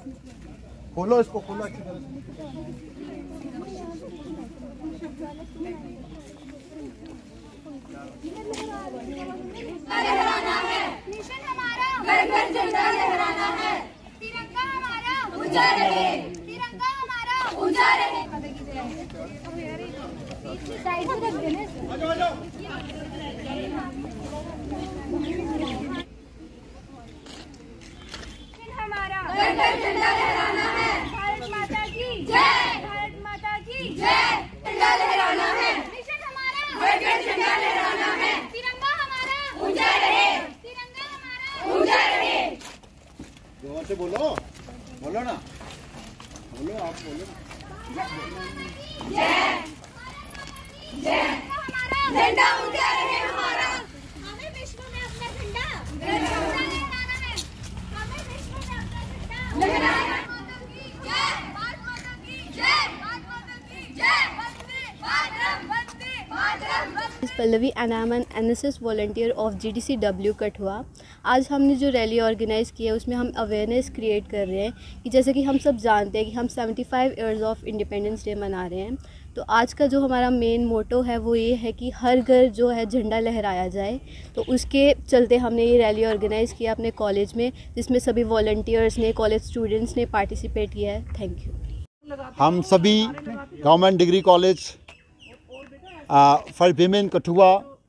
खोलो इसको, खोलो अच्छी तरह से। लहराना है मिशन हमारा, घर घर झंडा लहराना है। तिरंगा हमारा ऊंचा रहे, तिरंगा हमारा ऊंचा रहे। हमारा घर घर झंडा लहराना है। भारत माता की जय, भारत माता की जय। झंडा लहराना है मिशन हमारा, घर घर झंडा लहराना है। तिरंगा हमारा ऊंचा रहे, तिरंगा हमारा ऊंचा रहे। जोर से बोलो, बोलो ना, बोलो, आप बोलो। जय जय हमारा झंडा ऊंचा रहे हमारा। हमें विश्व में अपना झंडा लहराना है। हमें विश्व में अपना झंडा लहराना है। भारत माता की जय, भारत माता की जय। वंदे मातरम, वंदे मातरम, वंदे। Pallavi and I'm an NSS volunteer of GDCW Kathua. आज हमने जो रैली ऑर्गेनाइज़ की है उसमें हम अवेयरनेस क्रिएट कर रहे हैं कि जैसे कि हम सब जानते हैं कि हम 75 ईयर्स ऑफ इंडिपेंडेंस डे मना रहे हैं। तो आज का जो हमारा मेन मोटो है वो ये है कि हर घर जो है झंडा लहराया जाए। तो उसके चलते हमने ये रैली ऑर्गेनाइज़ किया अपने कॉलेज में, जिसमें सभी वॉलंटियर्स ने, कॉलेज स्टूडेंट्स ने पार्टिसिपेट किया है। Thank you. हम सभी government degree college for women Kathua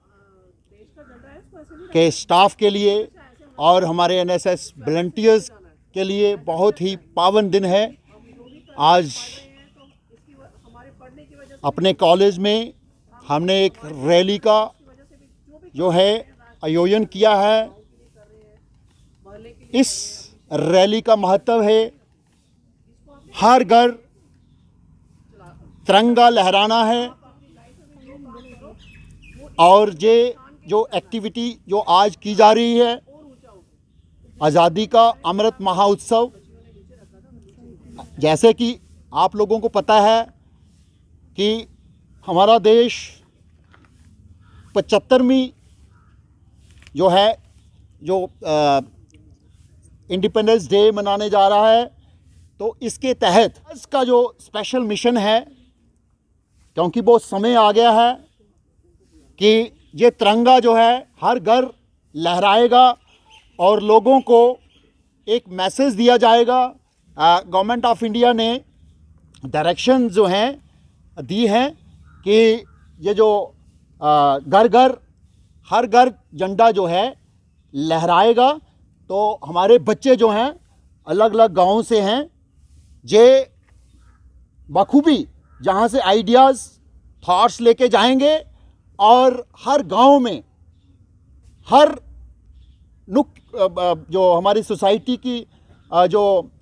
के स्टाफ के लिए और हमारे NSS वॉलंटियर्स के लिए बहुत ही पावन दिन है। आज अपने कॉलेज में हमने एक रैली का जो है आयोजन किया है। इस रैली का महत्व है हर घर तिरंगा लहराना है। और ये जो एक्टिविटी जो आज की जा रही है, आज़ादी का अमृत महोत्सव, जैसे कि आप लोगों को पता है कि हमारा देश 75वीं जो है जो इंडिपेंडेंस डे मनाने जा रहा है। तो इसके तहत इसका जो स्पेशल मिशन है, क्योंकि वो समय आ गया है कि ये तिरंगा जो है हर घर लहराएगा और लोगों को एक मैसेज दिया जाएगा। गवर्नमेंट ऑफ इंडिया ने डायरेक्शन जो हैं दी हैं कि ये जो घर घर हर घर झंडा जो है लहराएगा। तो हमारे बच्चे जो हैं अलग अलग गाँव से हैं, जे बखूबी जहाँ से आइडियाज़ थॉट्स लेके जाएंगे और हर गांव में, हर नुक जो हमारी सोसाइटी की जो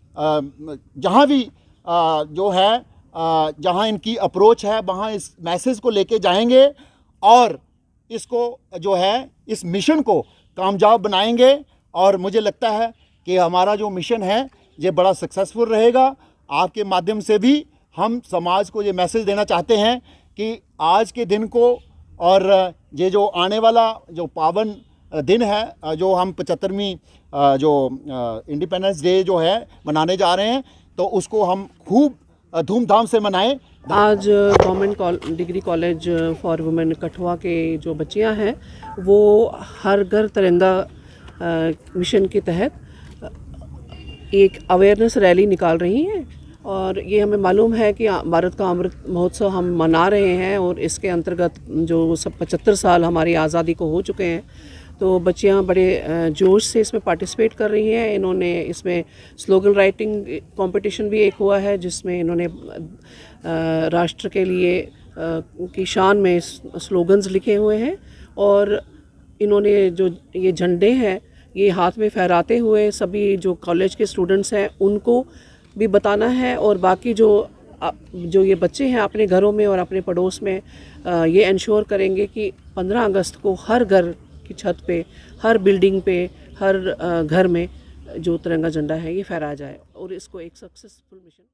जहाँ भी जो है जहाँ इनकी अप्रोच है वहाँ इस मैसेज को लेके जाएंगे और इसको जो है इस मिशन को कामयाब बनाएंगे। और मुझे लगता है कि हमारा जो मिशन है ये बड़ा सक्सेसफुल रहेगा। आपके माध्यम से भी हम समाज को ये मैसेज देना चाहते हैं कि आज के दिन को और ये जो आने वाला जो पावन दिन है, जो हम 75वीं जो इंडिपेंडेंस डे जो है मनाने जा रहे हैं, तो उसको हम खूब धूमधाम से मनाएं। आज government degree college for women Kathua के जो बच्चियां हैं वो हर घर तिरंगा मिशन के तहत एक अवेयरनेस रैली निकाल रही हैं। और ये हमें मालूम है कि भारत का अमृत महोत्सव हम मना रहे हैं और इसके अंतर्गत जो सब 75 साल हमारी आज़ादी को हो चुके हैं, तो बच्चियां बड़े जोश से इसमें पार्टिसिपेट कर रही हैं। इन्होंने इसमें स्लोगन राइटिंग कंपटीशन भी एक हुआ है जिसमें इन्होंने राष्ट्र के लिए की शान में स्लोगन्स लिखे हुए हैं। और इन्होंने जो ये झंडे हैं ये हाथ में फहराते हुए सभी जो कॉलेज के स्टूडेंट्स हैं उनको भी बताना है। और बाकी जो ये बच्चे हैं अपने घरों में और अपने पड़ोस में ये इंश्योर करेंगे कि 15 अगस्त को हर घर की छत पे, हर बिल्डिंग पे, हर घर में जो तिरंगा झंडा है ये फहराया जाए और इसको एक सक्सेसफुल मिशन